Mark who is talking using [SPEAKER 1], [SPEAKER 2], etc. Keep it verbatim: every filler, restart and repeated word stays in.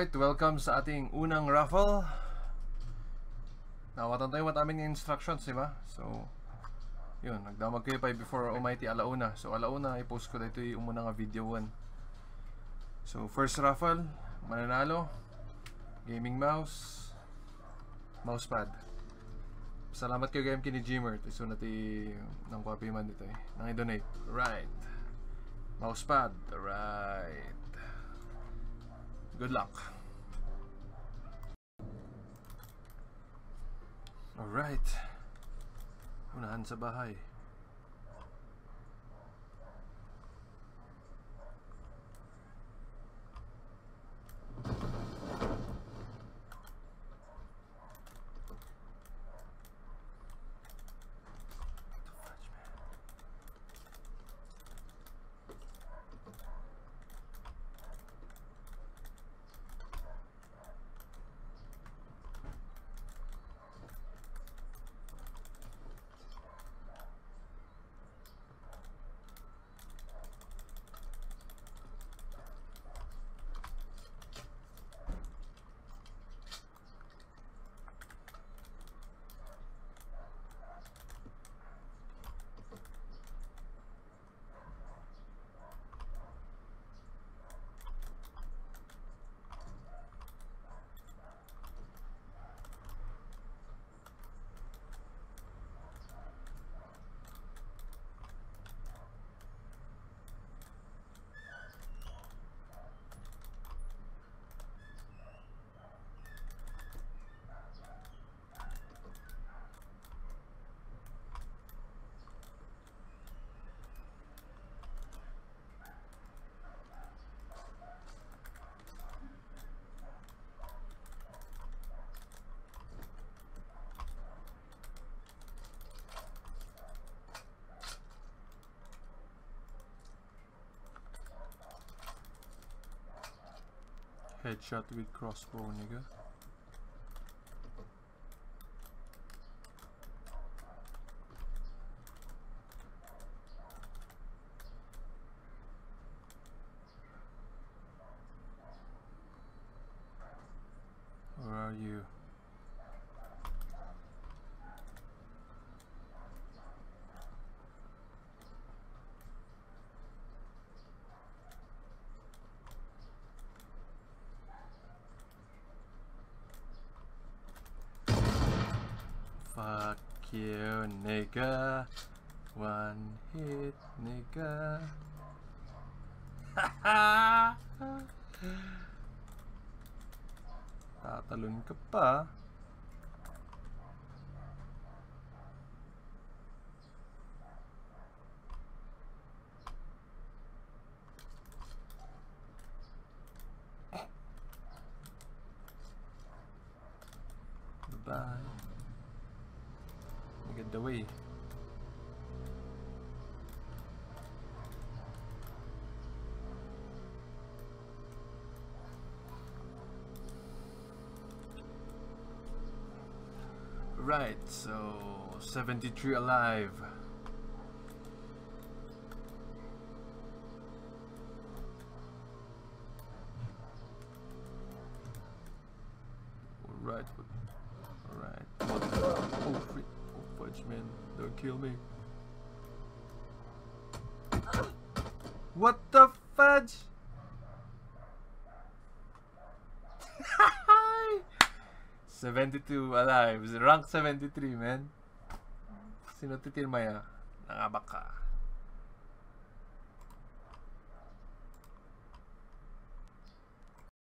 [SPEAKER 1] Alright, welcome sa ating unang raffle. Nawatan tayo mataming instructions, diba? So, yun, nagdamag kayo pa before Almighty alauna. So, alauna, i-post ko dito yung umuna nga video one. So, first raffle, mananalo, gaming mouse, mousepad. Salamat kayo gayam kini Jimmer. Ito nati nang copy man dito eh. Nang i-donate. Right. Mousepad. Right. Good luck. Alright. Unahan sa bahay. Headshot with crossbow, nigga. Where are you? Fuck you, nigga. One hit, nigga. Haha. Tatalon ka pa. Bye. Get the way. Right, so seventy-three alive. Alright, alright. What the? Oh, freak. Man, don't kill me. What the fudge? seventy-two alive. Rank seventy-three, man. Sino titirmaya? Nangabak ka.